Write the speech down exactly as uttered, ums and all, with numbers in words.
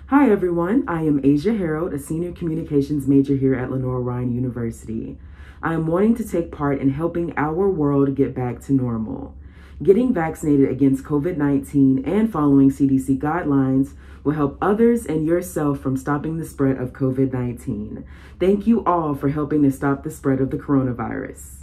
Hi everyone, I am Asia Harold, a senior communications major here at Lenoir-Rhyne University. I am wanting to take part in helping our world get back to normal. Getting vaccinated against COVID nineteen and following C D C guidelines will help others and yourself from stopping the spread of COVID nineteen. Thank you all for helping to stop the spread of the coronavirus.